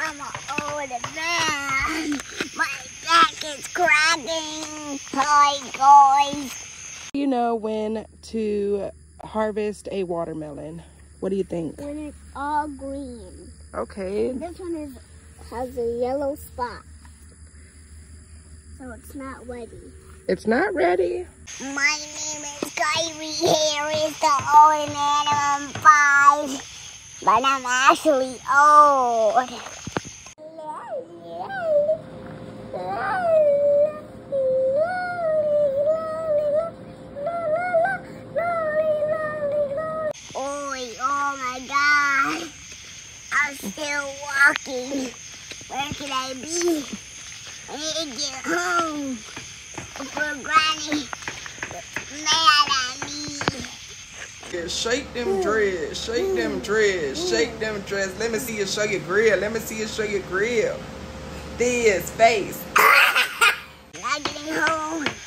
I'm an old man. My back is cracking. Hi, guys. You know when to harvest a watermelon? What do you think? When it's all green. Okay. This one has a yellow spot. So it's not ready. It's not ready. My name is Kyrie. Here is the old man. I'm 5. But I'm actually old. Oh my God. I'm still walking. Where can I be? I need to get home before Granny is mad at me. Yeah, shake them dreads, shake them dreads, shake them dreads. Let me see you show your grill. Let me see you show your grill. This face. Not getting home.